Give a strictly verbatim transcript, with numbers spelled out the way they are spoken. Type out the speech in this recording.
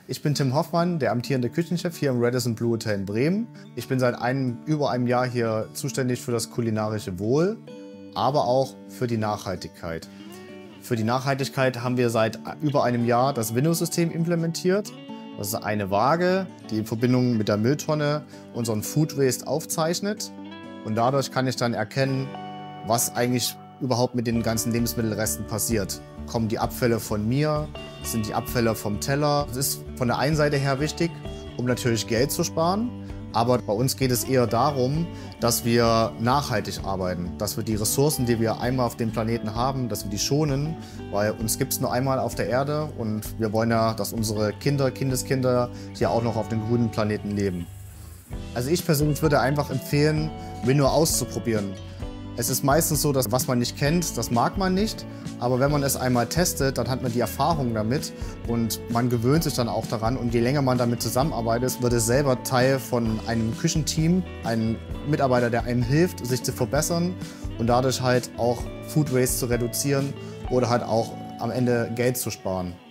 Ich bin Tim Hoffmann, der amtierende Küchenchef hier im Radisson Blu Hotel in Bremen. Ich bin seit einem, über einem Jahr hier zuständig für das kulinarische Wohl, aber auch für die Nachhaltigkeit. Für die Nachhaltigkeit haben wir seit über einem Jahr das Winnow-System implementiert. Das ist eine Waage, die in Verbindung mit der Mülltonne unseren Food Waste aufzeichnet. Und dadurch kann ich dann erkennen, was eigentlich überhaupt mit den ganzen Lebensmittelresten passiert. Kommen die Abfälle von mir? Sind die Abfälle vom Teller? Das ist von der einen Seite her wichtig, um natürlich Geld zu sparen. Aber bei uns geht es eher darum, dass wir nachhaltig arbeiten, dass wir die Ressourcen, die wir einmal auf dem Planeten haben, dass wir die schonen, weil uns gibt es nur einmal auf der Erde und wir wollen ja, dass unsere Kinder, Kindeskinder hier auch noch auf dem grünen Planeten leben. Also ich persönlich würde einfach empfehlen, Winnow auszuprobieren. Es ist meistens so, dass was man nicht kennt, das mag man nicht. Aber wenn man es einmal testet, dann hat man die Erfahrung damit und man gewöhnt sich dann auch daran. Und je länger man damit zusammenarbeitet, wird es selber Teil von einem Küchenteam, ein Mitarbeiter, der einem hilft, sich zu verbessern und dadurch halt auch Food Waste zu reduzieren oder halt auch am Ende Geld zu sparen.